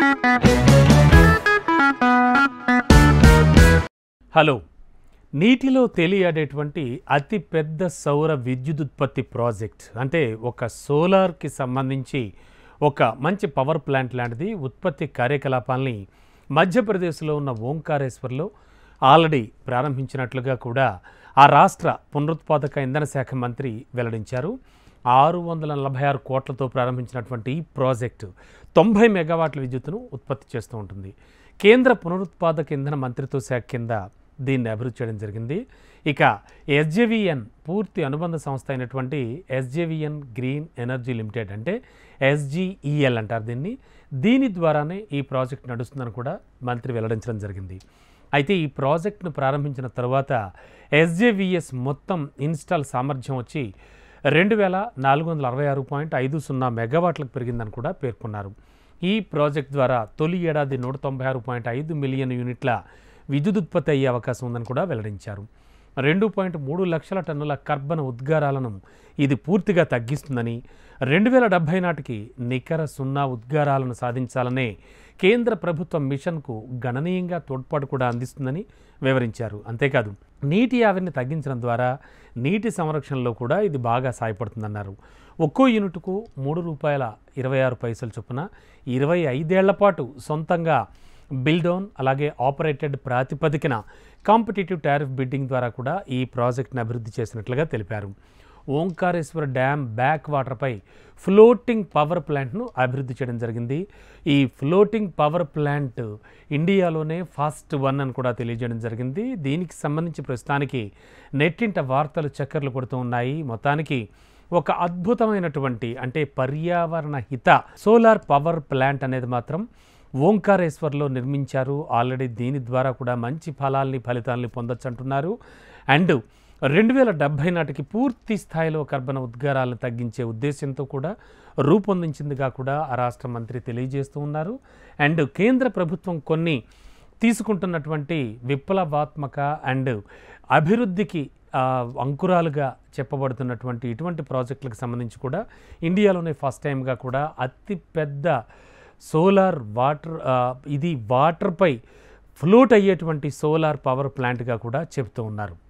Hello, నీటిలో తేలియాడేటువంటి అతి పెద్ద సౌర విద్యుదుత్పత్తి ప్రాజెక్ట్ అంటే ఒక సోలార్కి సంబంధించి ఒక మంచి పవర్ ప్లాంట్ లాంటిది ఉత్పత్తి కార్యకలాపాలని మధ్యప్రదేశ్లో ఉన్న ఓంకారేశ్వర్లో ఆల్రెడీ ప్రారంభించినట్లుగా కూడా ఆ రాష్ట్ర పునరుత్పాదక ఇంధన శాఖ మంత్రి వెల్లడించారు. 646 కోట్లతో ప్రారంభించినటువంటి ఈ ప్రాజెక్టు 90 మెగావాట్ల విద్యుత్తును ఉత్పత్తి చేస్తూ ఉంటుంది. కేంద్ర పునరుత్పాదక ఇంధన మంత్రిత్వ శాఖ కింద దీన్ని అభివృద్ధి చేయడం జరిగింది. ఇక ఎస్జేవిఎన్ పూర్తి అనుబంధ సంస్థ అయినటువంటి ఎస్జేవిఎన్ గ్రీన్ ఎనర్జీ లిమిటెడ్ అంటే ఎస్జీఈఎల్ అంటారు దీన్ని. దీని ద్వారానే ఈ ప్రాజెక్ట్ నడుస్తుందని కూడా మంత్రి వెల్లడించడం జరిగింది. అయితే ఈ ప్రాజెక్టును ప్రారంభించిన తర్వాత ఎస్జేవిఎస్ మొత్తం ఇన్స్టాల్ సామర్థ్యం వచ్చి 2466.50 మెగావాట్లకు పెరిగిందని కూడా పేర్కొన్నారు. ఈ ప్రాజెక్ట్ ద్వారా తొలి ఏడాది 196.5 మిలియన్ యూనిట్ల విద్యుదుత్పత్తి అయ్యే అవకాశం ఉందని కూడా వెల్లడించారు. 2.3 లక్షల టన్నుల కర్బన ఉద్గారాలను ఇది పూర్తిగా తగ్గిస్తుందని, 2070 నాటికి నికర సున్నా ఉద్గారాలను సాధించాలనే కేంద్ర ప్రభుత్వ మిషన్కు గణనీయంగా తోడ్పాటు కూడా అందిస్తుందని వివరించారు. అంతేకాదు నీటి ఆవిరిని తగ్గించడం ద్వారా నీటి సంరక్షణలో కూడా ఇది బాగా సాయపడుతుందన్నారు. ఒక్కో యూనిట్కు ₹3.26 చొప్పున 25 ఏళ్ల పాటు సొంతంగా బిల్డౌన్ అలాగే ఆపరేటెడ్ ప్రాతిపదికన కాంపిటేటివ్ టారిఫ్ బిడ్డింగ్ ద్వారా కూడా ఈ ప్రాజెక్ట్ని అభివృద్ధి చేసినట్లుగా తెలిపారు. ఓంకారేశ్వర డ్యామ్ బ్యాక్ వాటర్పై ఫ్లోటింగ్ పవర్ ప్లాంట్ను అభివృద్ధి చేయడం జరిగింది. ఈ ఫ్లోటింగ్ పవర్ ప్లాంట్ ఇండియాలోనే ఫస్ట్ వన్ అని కూడా తెలియజేయడం జరిగింది. దీనికి సంబంధించి ప్రస్తుతానికి నెట్టింట వార్తలు చక్కర్లు కొడుతూ ఉన్నాయి. మొత్తానికి ఒక అద్భుతమైనటువంటి అంటే పర్యావరణ హిత సోలార్ పవర్ ప్లాంట్ అనేది మాత్రం ఓంకారేశ్వర్లో నిర్మించారు. ఆల్రెడీ దీని ద్వారా కూడా మంచి ఫలితాలని పొందొచ్చు అంటున్నారు. అండ్ 2070 నాటికి పూర్తి స్థాయిలో కర్బన ఉద్గారాలను తగ్గించే ఉద్దేశంతో కూడా రూపొందించిందిగా కూడా ఆ రాష్ట్ర మంత్రి తెలియజేస్తూ ఉన్నారు. అండ్ కేంద్ర ప్రభుత్వం కొన్ని తీసుకుంటున్నటువంటి విప్లవాత్మక అండ్ అభివృద్ధికి అంకురాలుగా చెప్పబడుతున్నటువంటి ఇటువంటి ప్రాజెక్టులకు సంబంధించి కూడా ఇండియాలోనే ఫస్ట్ టైంగా కూడా అతిపెద్ద సోలార్ ఇది వాటర్పై ఫ్లోట్ అయ్యేటువంటి సోలార్ పవర్ ప్లాంట్గా కూడా చెప్తూ ఉన్నారు.